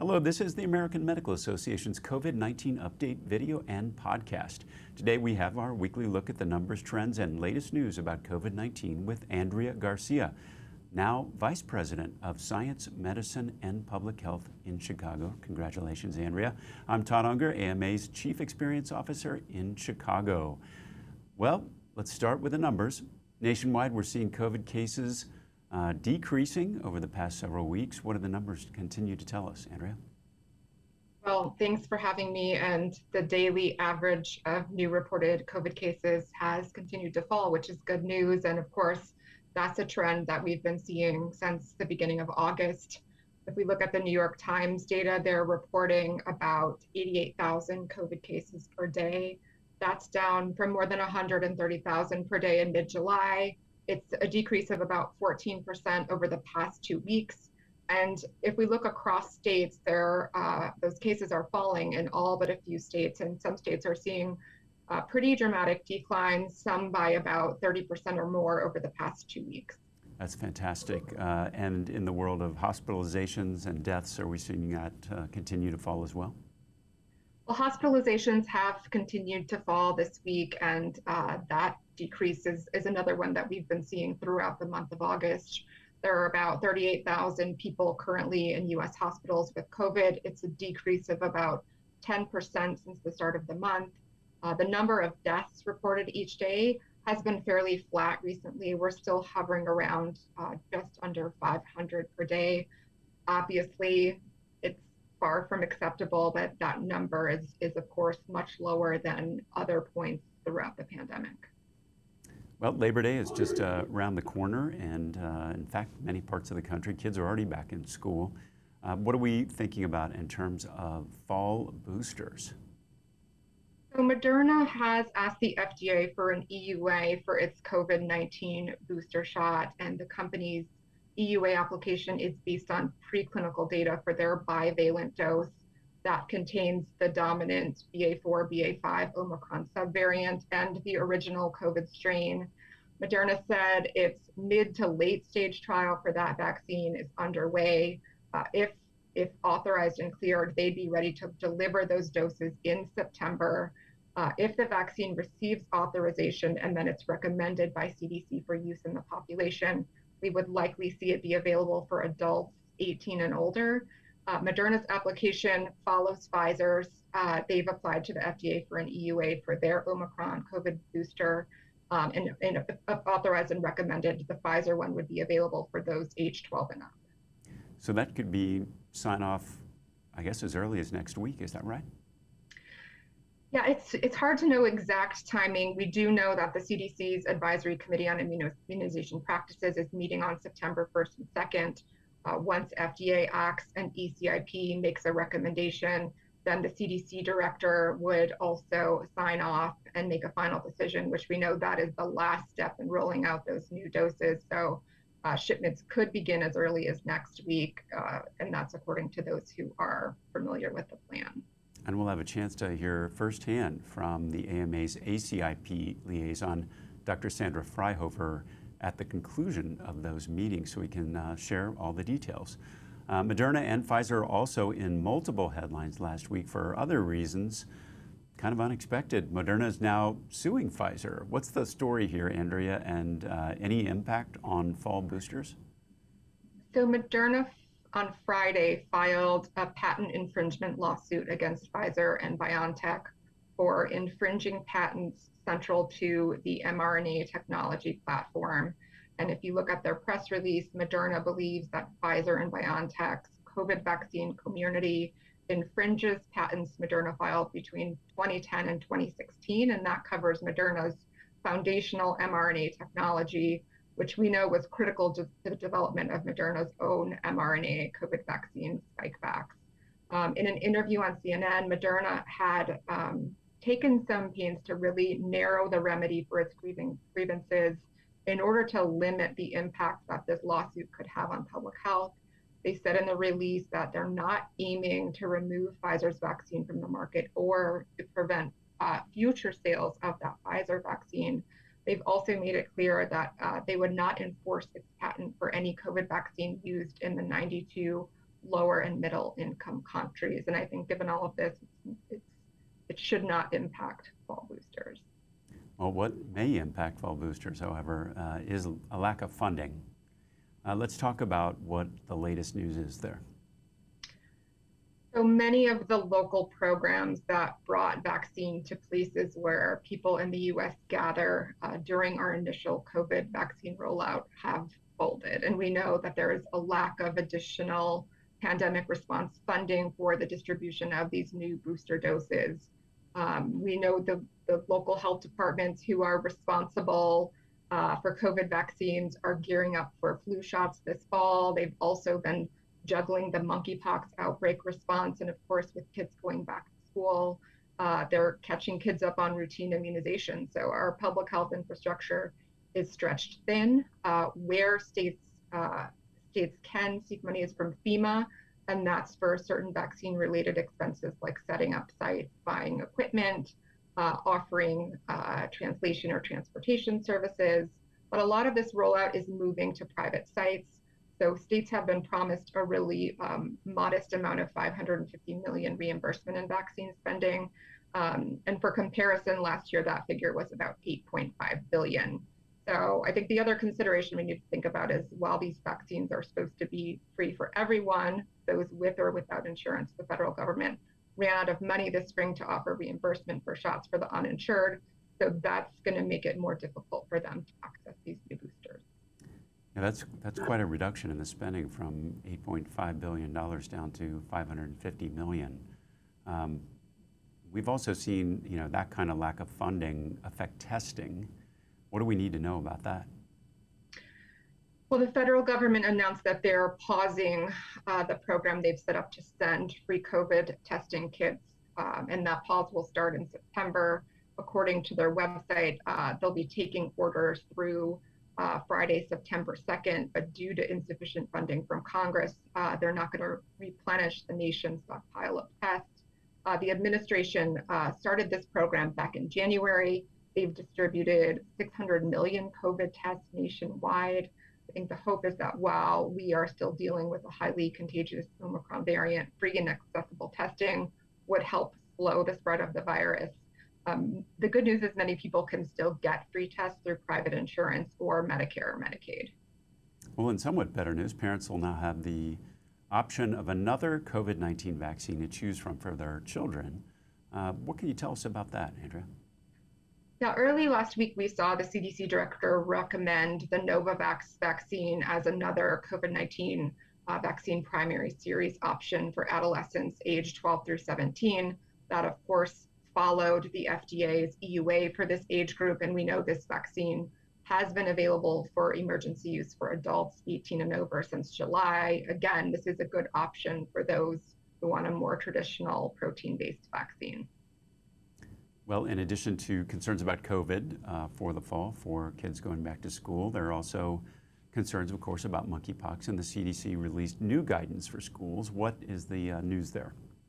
Hello, this is the American Medical Association's COVID-19 update video and podcast. Today we have our weekly look at the numbers, trends, and latest news about COVID-19 with Andrea Garcia, now Vice President of Science, Medicine, and Public Health in Chicago. Congratulations, Andrea. I'm Todd Unger, AMA's Chief Experience Officer in Chicago. Well, let's start with the numbers. Nationwide, we're seeing COVID cases decreasing over the past several weeks. What do the numbers continue to tell us, Andrea? Well, thanks for having me. And the daily average of new reported COVID cases has continued to fall, which is good news. And of course, that's a trend that we've been seeing since the beginning of August. If we look at the New York Times data, they're reporting about 88,000 COVID cases per day. That's down from more than 130,000 per day in mid-July. It's a decrease of about 14% over the past 2 weeks. And if we look across states, those cases are falling in all but a few states, and some states are seeing pretty dramatic declines, some by about 30% or more over the past 2 weeks. That's fantastic. And in the world of hospitalizations and deaths, are we seeing that continue to fall as well? Well, hospitalizations have continued to fall this week, and that decrease is another one that we've been seeing throughout the month of August. There are about 38,000 people currently in U.S. hospitals with COVID. It's a decrease of about 10% since the start of the month. The number of deaths reported each day has been fairly flat recently. We're still hovering around just under 500 per day. Obviously, it's far from acceptable, but that number is of course much lower than other points throughout the pandemic. Well, Labor Day is just around the corner, and in fact, many parts of the country, kids are already back in school. What are we thinking about in terms of fall boosters? So Moderna has asked the FDA for an EUA for its COVID-19 booster shot, and the company's EUA application is based on preclinical data for their bivalent dose that contains the dominant BA4, BA5 Omicron subvariant and the original COVID strain. Moderna said its mid to late stage trial for that vaccine is underway. If authorized and cleared, they'd be ready to deliver those doses in September. If the vaccine receives authorization and then it's recommended by CDC for use in the population, we would likely see it be available for adults 18 and older. Moderna's application follows Pfizer's. They've applied to the FDA for an EUA for their Omicron COVID booster, and if authorized and recommended, the Pfizer one would be available for those age 12 and up. So that could be sign off, I guess, as early as next week. Is that right? Yeah, it's hard to know exact timing. We do know that the CDC's Advisory Committee on Immunization Practices is meeting on September 1st and 2nd. Once FDA acts and ACIP makes a recommendation, then the CDC director would also sign off and make a final decision, which we know that is the last step in rolling out those new doses. So shipments could begin as early as next week, and that's according to those who are familiar with the plan. And we'll have a chance to hear firsthand from the AMA's ACIP liaison, Dr. Sandra Freihofer, at the conclusion of those meetings, so we can share all the details. Moderna and Pfizer are also in multiple headlines last week for other reasons, kind of unexpected. Moderna is now suing Pfizer. What's the story here, Andrea, and any impact on fall boosters? So Moderna on Friday filed a patent infringement lawsuit against Pfizer and BioNTech for infringing patents central to the mRNA technology platform. And if you look at their press release, Moderna believes that Pfizer and BioNTech's COVID vaccine community infringes patents Moderna filed between 2010 and 2016, and that covers Moderna's foundational mRNA technology, which we know was critical to the development of Moderna's own mRNA COVID vaccine, Spikevax. In an interview on CNN, Moderna had taken some pains to really narrow the remedy for its grievances in order to limit the impact that this lawsuit could have on public health. They said in the release that they're not aiming to remove Pfizer's vaccine from the market or to prevent future sales of that Pfizer vaccine. They've also made it clear that they would not enforce its patent for any COVID vaccine used in the 92 lower and middle income countries. And I think given all of this, it should not impact fall boosters. Well, what may impact fall boosters, however, is a lack of funding. Let's talk about what the latest news is there. So many of the local programs that brought vaccine to places where people in the US gather during our initial COVID vaccine rollout have folded. And we know that there is a lack of additional pandemic response funding for the distribution of these new booster doses. We know the local health departments who are responsible for COVID vaccines are gearing up for flu shots this fall. They've also been juggling the monkeypox outbreak response. And of course, with kids going back to school, they're catching kids up on routine immunization. So our public health infrastructure is stretched thin. Where states can seek money is from FEMA, and that's for certain vaccine-related expenses like setting up sites, buying equipment, offering translation or transportation services. But a lot of this rollout is moving to private sites. So states have been promised a really modest amount of $550 million reimbursement in vaccine spending. And for comparison, last year that figure was about $8.5 billion. So I think the other consideration we need to think about is while these vaccines are supposed to be free for everyone, those with or without insurance, the federal government ran out of money this spring to offer reimbursement for shots for the uninsured. So that's going to make it more difficult for them to access these new boosters. Yeah, that's quite a reduction in the spending from $8.5 billion down to $550 million. We've also seen, that kind of lack of funding affect testing. What do we need to know about that? Well, the federal government announced that they're pausing the program they've set up to send free COVID testing kits, and that pause will start in September. According to their website, they'll be taking orders through Friday, September 2nd, but due to insufficient funding from Congress, they're not going to replenish the nation's stockpile of tests. The administration started this program back in January. They've distributed 600 million COVID tests nationwide. I think the hope is that while we are still dealing with a highly contagious Omicron variant, free and accessible testing would help slow the spread of the virus. The good news is many people can still get free tests through private insurance or Medicare or Medicaid. Well, in somewhat better news, parents will now have the option of another COVID-19 vaccine to choose from for their children. What can you tell us about that, Andrea? Now, early last week, we saw the CDC director recommend the Novavax vaccine as another COVID-19 vaccine primary series option for adolescents aged 12 through 17. That, of course, followed the FDA's EUA for this age group. And we know this vaccine has been available for emergency use for adults 18 and over since July. Again, this is a good option for those who want a more traditional protein-based vaccine. Well, in addition to concerns about COVID for the fall, for kids going back to school, there are also concerns, of course, about monkeypox, and the CDC released new guidance for schools. What is the news there?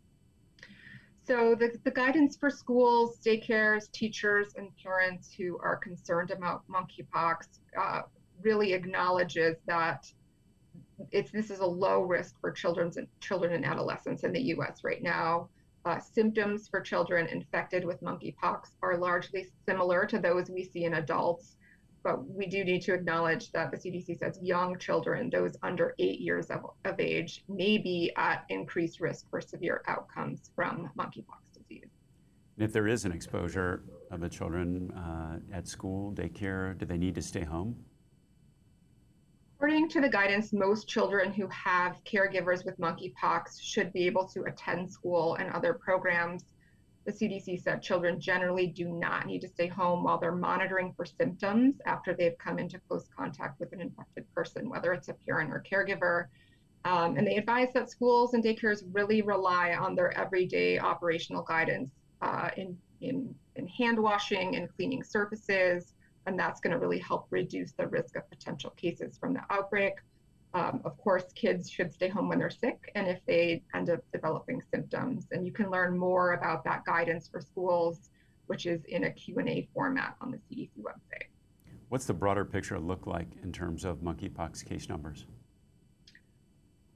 So the guidance for schools, daycares, teachers, and parents who are concerned about monkeypox really acknowledges that this is a low risk for children and adolescents in the U.S. right now. Symptoms for children infected with monkeypox are largely similar to those we see in adults, but we do need to acknowledge that the CDC says young children, those under 8 years of age, may be at increased risk for severe outcomes from monkeypox disease. And if there is an exposure of the children at school, daycare, do they need to stay home? According to the guidance, most children who have caregivers with monkeypox should be able to attend school and other programs. The CDC said children generally do not need to stay home while they're monitoring for symptoms after they've come into close contact with an infected person, whether it's a parent or caregiver. And they advise that schools and daycares really rely on their everyday operational guidance in hand washing and cleaning surfaces. And that's going to really help reduce the risk of potential cases from the outbreak. Of course, kids should stay home when they're sick and if they end up developing symptoms. And you can learn more about that guidance for schools, which is in a Q&A format on the CDC website. What's the broader picture look like in terms of monkeypox case numbers? Of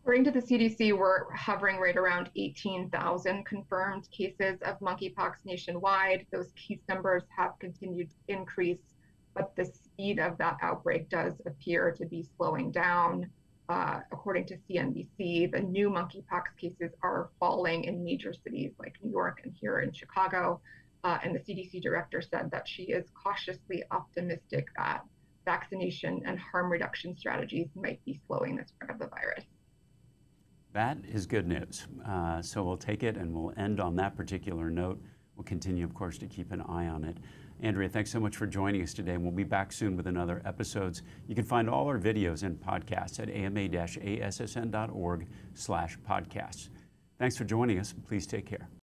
According to the CDC, we're hovering right around 18,000 confirmed cases of monkeypox nationwide. Those case numbers have continued to increase, but the speed of that outbreak does appear to be slowing down. According to CNBC, the new monkeypox cases are falling in major cities like New York and here in Chicago. And the CDC director said that she is cautiously optimistic that vaccination and harm reduction strategies might be slowing the spread of the virus. That is good news. So we'll take it and we'll end on that particular note. We'll continue, of course, to keep an eye on it. Andrea, thanks so much for joining us today. We'll be back soon with another episodes. You can find all our videos and podcasts at ama-assn.org/podcasts. Thanks for joining us. Please take care.